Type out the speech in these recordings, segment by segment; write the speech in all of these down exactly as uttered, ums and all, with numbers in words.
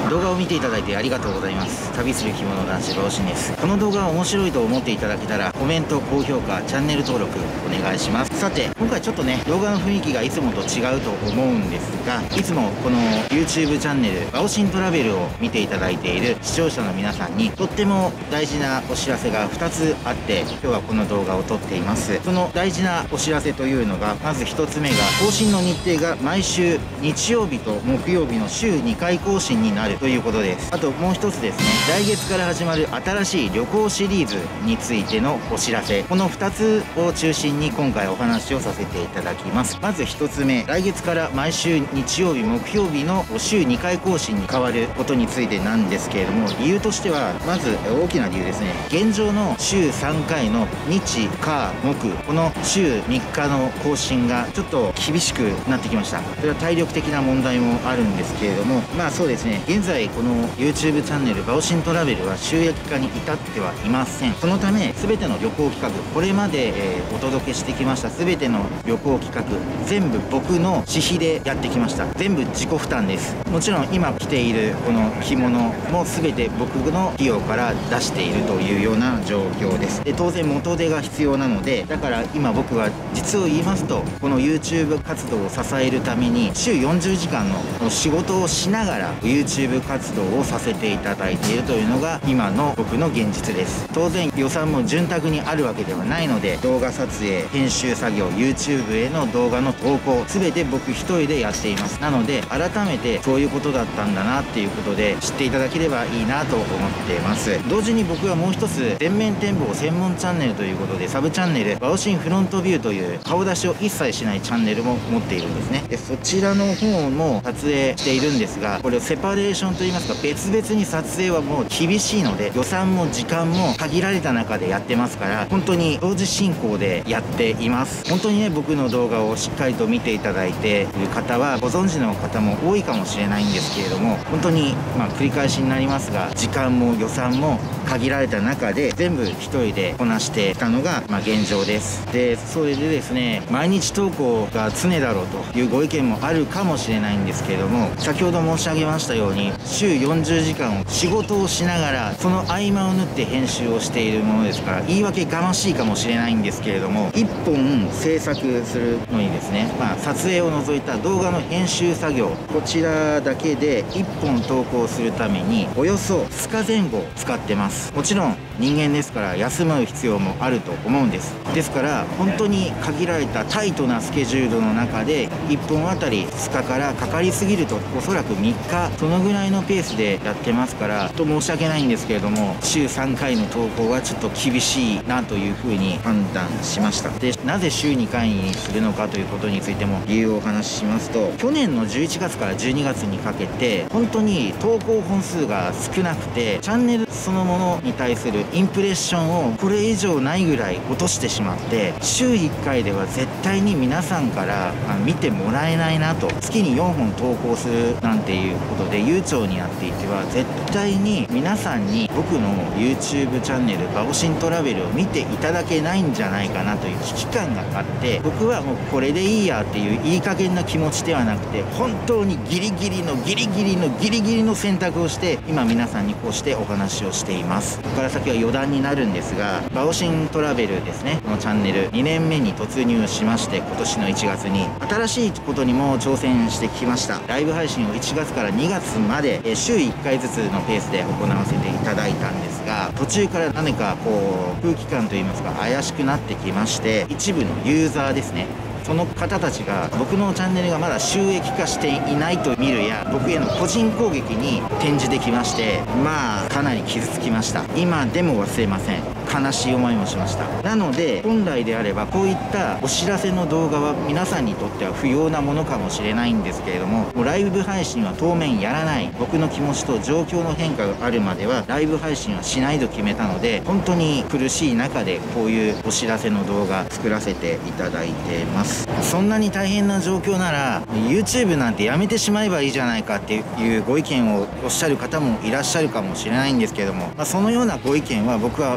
動画を見ていただいてありがとうございます。旅する着物男子バオシンです。この動画が面白いと思っていただけたらコメント、高評価、チャンネル登録お願いします。さて今回ちょっとね動画の雰囲気がいつもと違うと思うんですが、いつもこの YouTube チャンネルバオシントラベルを見ていただいている視聴者の皆さんにとっても大事なお知らせがふたつあって、今日はこの動画を撮っています。その大事なお知らせというのが、まずひとつめが更新の日程が毎週日曜日と木曜日の週にかい更新になるということです。あともう一つですね、来月から始まる新しい旅行シリーズについてのお知らせ、このふたつを中心に今回お話をさせていただきます。まずひとつめ、来月から毎週日曜日木曜日の週にかい更新に変わることについてなんですけれども、理由としてはまず大きな理由ですね、現状の週さんかいの日火木、この週みっかの更新がちょっと厳しくなってきました。それは体力的な問題もあるんですけれども、まあそうですね、現在この YouTube チャンネルバオシントラベルは収益化に至ってはいません。そのため全ての旅行企画、これまで、えー、お届けしてきました全ての旅行企画、全部僕の私費でやってきました。全部自己負担です。もちろん今着ているこの着物も全て僕の費用から出しているというような状況です。で当然元手が必要なので、だから今僕は実を言いますと、この YouTube 活動を支えるために週よんじゅうじかんの仕事をしながら YouTube 活動をさせていただいているというのが今の僕の現実です。当然予算も潤沢にあるわけではないので、動画撮影、編集作業、 YouTube への動画の投稿、全て僕一人でやっています。なので改めてそういうことだったんだなっていうことで知っていただければいいなと思っています。同時に僕はもう一つ全面展望専門チャンネルということで、サブチャンネルバオシンフロントビューという顔出しを一切しないチャンネルも持っているんですね。でそちらの方も撮影しているんですが、これをセパレーションといいますか別々に撮影はもう厳しいので、予算も時間も限られた中でやってますから、本当に同時進行でやっています。本当にね僕の動画をしっかりと見ていただいている方はご存知の方も多いかもしれないんですけれども、本当にまあ繰り返しになりますが、時間も予算も限られた中で全部一人でこなしてきたのがまあ現状です。でそれでですね、毎日投稿が常だろうというご意見もあるかもしれないんですけれども、先ほど申し上げましたように週よんじゅうじかんを仕事をしながらその合間を縫って編集をしているものですから、言い訳がましいかもしれないんですけれども、いっぽん制作するのにですね、まあ、撮影を除いた動画の編集作業、こちらだけでいっぽん投稿するためにおよそふつかぜん後使ってます。もちろん人間ですから休む必要もあると思うんです。ですから本当に限られたタイトなスケジュールの中でいっぽんあたりふつかからかかりすぎるとおそらくみっか、そのぐらいのペースでやってますから、と申し訳ないんですけれども、週さんかいの投稿はちょっと厳しいなというふうに判断しました。でなぜ週にかいにするのかということについても理由をお話ししますと、去年のじゅういちがつからじゅうにがつにかけて本当に投稿本数が少なくて、チャンネルそのものに対するインプレッションをこれ以上ないぐらい落としてしまって、週いっかいでは絶対に皆さんから見てもらえないなと、月によんほん投稿するなんていうことで悠長になっていては絶対に皆さんに僕の YouTube チャンネルバオシントラベルを見ていただけないんじゃないかなという危機感があって、僕はもうこれでいいやっていういい加減な気持ちではなくて、本当にギリギリのギリギリのギリギリの選択をして今皆さんにこうしてお話をしています。ここから先は余談になるんですが、バオシントラベルですね、このチャンネルにねんめに突入しまして、今年のいちがつに新しいことにも挑戦してきました。ライブ配信をいちがつからにがつまで週いっかいずつのペースで行わせていただいたんですが、途中から何かこう空気感といいますか怪しくなってきまして、一部のユーザーですね、その方たちが僕のチャンネルがまだ収益化していないと見るや、僕への個人攻撃に転じてきまして、まあかなり傷つきました。今でも忘れません。悲しい思いもしました。なので本来であればこういったお知らせの動画は皆さんにとっては不要なものかもしれないんですけれども、もうライブ配信は当面やらない、僕の気持ちと状況の変化があるまではライブ配信はしないと決めたので、本当に苦しい中でこういうお知らせの動画作らせていただいてます。そんなに大変な状況なら YouTube なんてやめてしまえばいいじゃないかっていうご意見をおっしゃる方もいらっしゃるかもしれないんですけれども、まあ、そのようなご意見は僕はまあ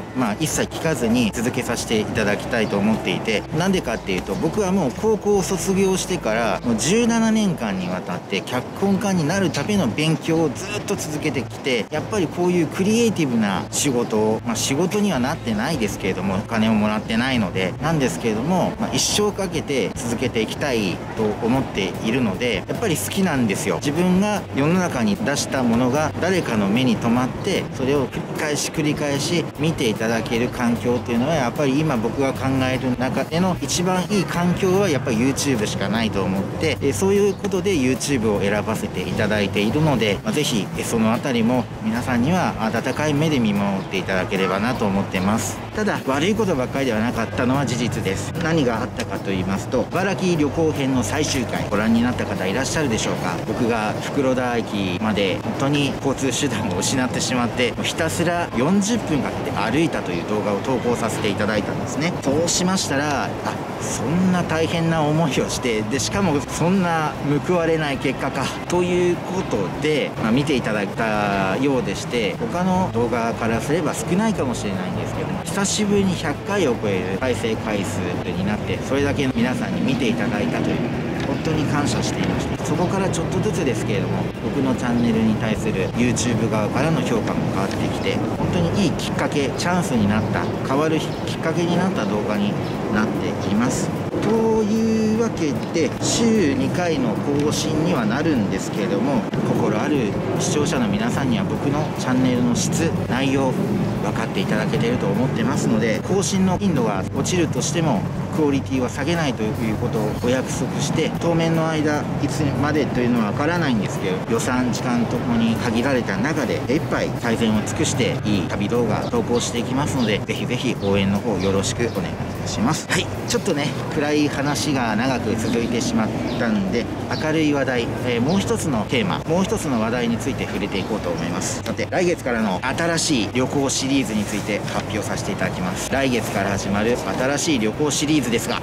一切聞かずに続けさせていただきたいと思っていて、なんでかっていうと、僕はもう高校を卒業してからもうじゅうななねんかんにわたって脚本家になるための勉強をずっと続けてきて、やっぱりこういうクリエイティブな仕事を、まあ、仕事にはなってないですけれども、お金をもらってないのでなんですけれども、まあ、一生かけて続けていきたいと思っているので、やっぱり好きなんですよ。自分が世の中に出したものが誰かの目に留まって、それを繰り返し繰り返し見ていただける環境っていうのは、やっぱり今僕が考える中での一番いい環境はやっぱり YouTube しかないと思って、えそういうことで YouTube を選ばせていただいているので、まあ、ぜひそのあたりも皆さんには温かい目で見守っていただければなと思ってます。ただ悪いことばっかりではなかったのは事実です。何があったかと言いますと、茨城旅行編の最終回ご覧になった方いらっしゃるでしょうか。僕が袋田駅まで本当に交通手段を失ってしまって、ひたすらよんじゅっぷんかけて歩いたという動画を投稿させていただいたんですね。そうしましたら、あ、そんな大変な思いをして、でしかもそんな報われない結果かということで、まあ、見ていただいたようでして、他の動画からすれば少ないかもしれないんですけども、久しぶりにひゃっかいを超える再生回数になって、それだけ皆さんに見ていただいたという、本当に感謝していまして、そこからちょっとずつですけれども、僕のチャンネルに対する YouTube 側からの評価も変わってきて、本当にいいきっかけ、チャンスになった、変わるきっかけになった動画になっています。というわけで週にかいの更新にはなるんですけれども、心ある視聴者の皆さんには僕のチャンネルの質、内容分かっていただけていると思ってますので、更新の頻度が落ちるとしてもクオリティは下げないということをお約束して、当面の間いつまでというのは分からないんですけど、予算時間ともに限られた中でいっぱい最善を尽くしていい旅動画投稿していきますので、ぜひぜひ応援の方よろしくお願いいたします。はい、ちょっとね暗い話が長く続いてしまったんで、明るい話題、えー、もう一つのテーマ、もう一つの話題について触れていこうと思います。さて、来月からの新しい旅行シリーズについて発表させていただきます。来月から始まる新しい旅行シリーズですが、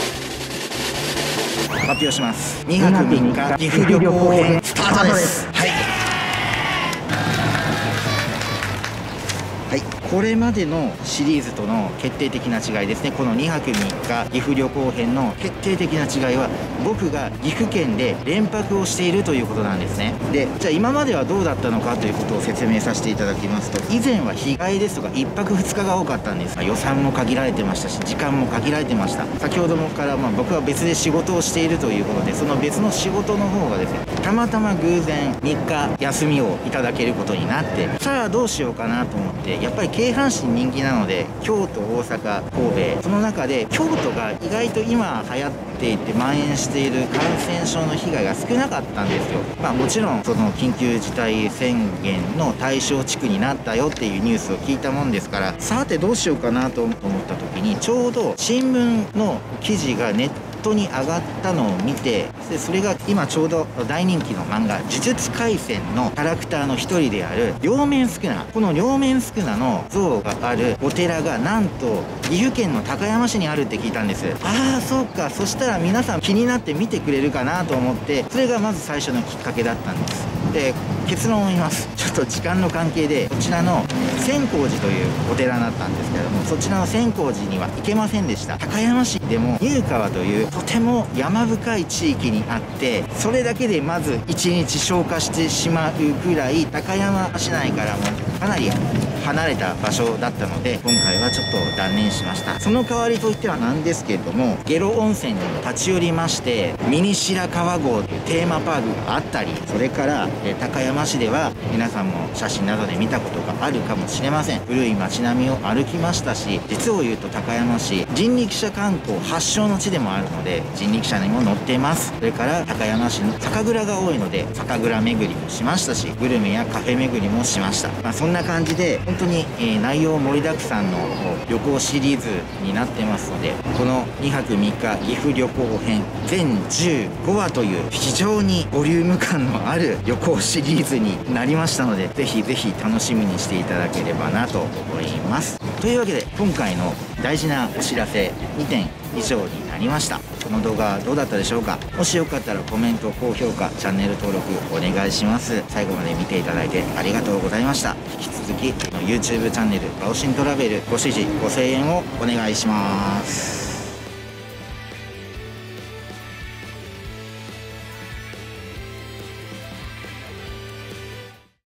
発表します。にはくみっか岐阜旅行編スタートです。はいはい、これまでのシリーズとの決定的な違いですね。このにはくみっか岐阜旅行編の決定的な違いは、僕が岐阜県で連泊をしているということなんですね。で、じゃあ今まではどうだったのかということを説明させていただきますと、以前は日帰りですとかいっぱくふつかが多かったんですが、予算も限られてましたし、時間も限られてました。先ほどもから、まあ、僕は別で仕事をしているということで、その別の仕事の方がですね、たまたま偶然みっか休みをいただけることになって、さあどうしようかなと思って、やっぱり京阪神人気なので、京都、大阪、神戸、その中で京都が意外と今流行っていて蔓延している感染症の被害が少なかったんですよ。まあもちろんその緊急事態宣言の対象地区になったよっていうニュースを聞いたもんですから、さてどうしようかなと思った時に、ちょうど新聞の記事がネットネットに上がったのを見て、でそれが今ちょうど大人気の漫画「呪術廻戦」のキャラクターの一人である両面宿儺、この両面宿儺の像があるお寺がなんと岐阜県の高山市にあるって聞いたんです。ああそうか、そしたら皆さん気になって見てくれるかなと思って、それがまず最初のきっかけだったんです。で、結論を言います。ちょっと時間の関係でこちらの千光寺というお寺だったんですけれども、そちらの千光寺には行けませんでした。高山市でも入川というとても山深い地域にあって、それだけでまずいちにち消化してしまうぐらい高山市内からもかなり離れた場所だったので、今回はちょっと断念しました。その代わりといってはなんですけれども、下呂温泉に立ち寄りまして、ミニ白川郷というテーマパークがあったり、それからえ高山市では皆さんも写真などで見たことがあるかもしれません、古い街並みを歩きましたし、実を言うと高山市人力車観光発祥の地でもあるので、人力車にも乗っています。それから高山市の酒蔵が多いので酒蔵巡りもしましたし、グルメやカフェ巡りもしました。まあ、そんな感じで本当に、えー、内容盛りだくさんの旅行シリーズになってますので、このにはくみっか岐阜旅行編全じゅうごわという非常にボリューム感のある旅行シリーズになりましたので、ぜひぜひ楽しみにしていただければなと思います。というわけで今回の大事なお知らせにてん以上になります。 りました。この動画どうだったでしょうか。もしよかったらコメント、高評価、チャンネル登録お願いします。最後まで見ていただいてありがとうございました。引き続き YouTube チャンネルバオシントラベルご支持ご声援をお願いします。